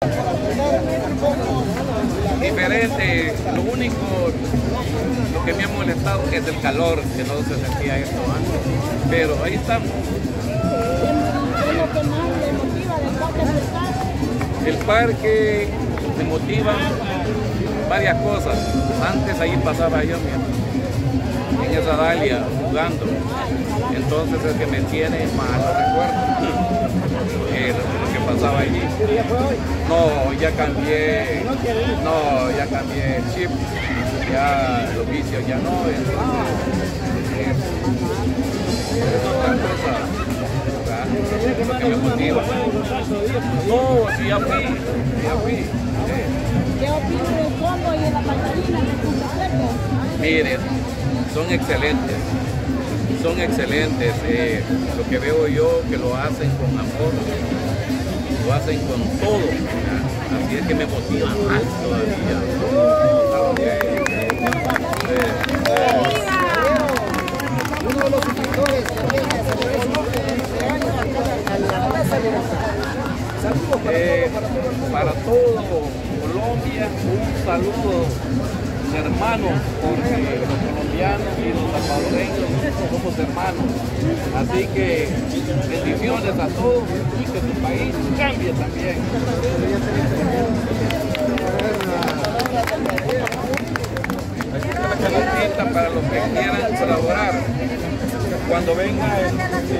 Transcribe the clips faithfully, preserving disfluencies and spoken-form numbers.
Diferente, lo único, lo que me ha molestado es el calor, que no se sentía esto antes, pero ahí estamos. ¿Qué es lo que más le motiva del parque Pescar? El parque me motiva varias cosas. Antes ahí pasaba yo, mira, en esa dalia jugando, entonces es que me tiene mal los recuerdos. Eh, lo, lo que pasaba allí. No, ya cambié, no, ya cambié el chip, ya los vicios ya no, entonces es, es otra cosa, ¿verdad? Es lo que me motiva. No, sí, ya fui, ya fui. Eh. ¿Qué opina del combo y de la bailarina de Punta Seco? Miren, son excelentes. Son excelentes, eh, lo que veo yo que lo hacen con amor, lo hacen con todo, ¿verdad? Así es que me motiva más todavía. Okay. Eh, eh. Uno de los suscriptores también que celebró su quince años saludos para, Eh, todo, para, todo para todo Colombia, un saludo, hermanos, porque los colombianos y los salvadoreños somos hermanos. Así que bendiciones a todos y que su país cambie también. Aquí está la canastita para los que quieran colaborar. Cuando venga el...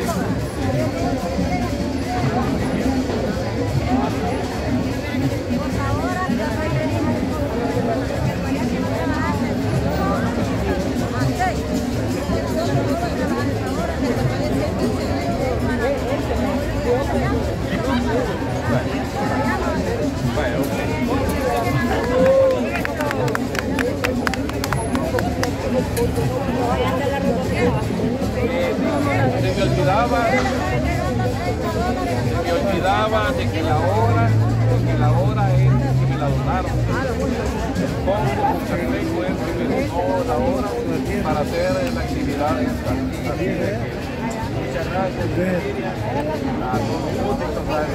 Bueno, se me olvidaba, se me olvidaba de que la hora, de que la hora es que me la donaron. Pongo un carneco es que me donó la hora para hacer la actividad esta. Así de que muchas gracias, Miriam, a todos los músicos, a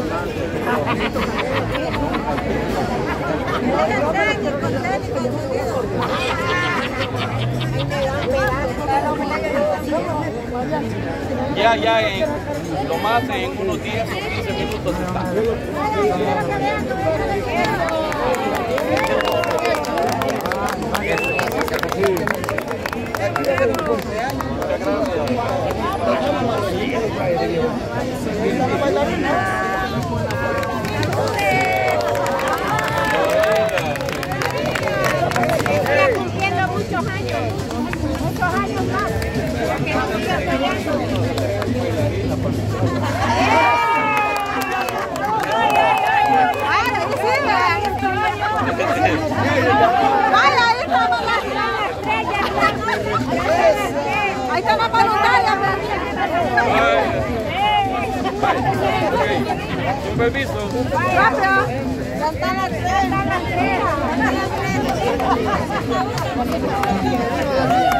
Ya, ya, en, lo más en unos diez o quince minutos está. Está cumpliendo muchos años, muchos años más, porque nos sigue apoyando. Ahí está la voluntaria. Un permiso. Rápido. Cantar las tres.